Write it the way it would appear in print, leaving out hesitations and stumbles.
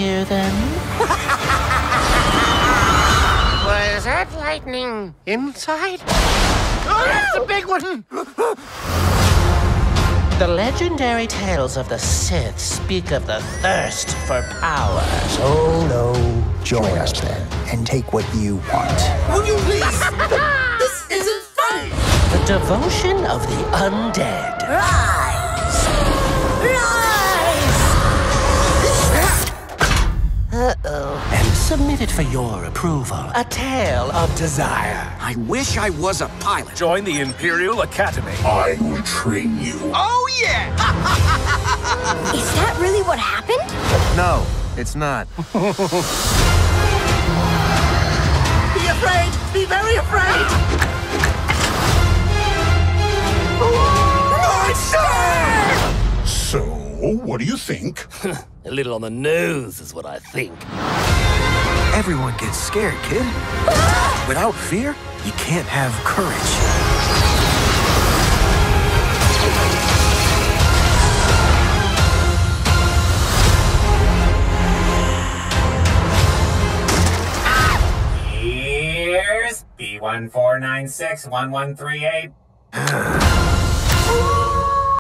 here, then? Was that lightning inside? Oh, that's a big one! The legendary tales of the Sith speak of the thirst for power. Oh no. Join us then, and take what you want. Will you please? This isn't fun! The devotion of the undead. Rise! Uh-oh. And submitted for your approval. A tale of desire. I wish I was a pilot. Join the Imperial Academy. I will train you. Oh, yeah! Is that really what happened? No, it's not. Be afraid! Be very afraid! Monster! So, what do you think? A little on the nose is what I think. Everyone gets scared, kid. Without fear, you can't have courage. Here's B14961138.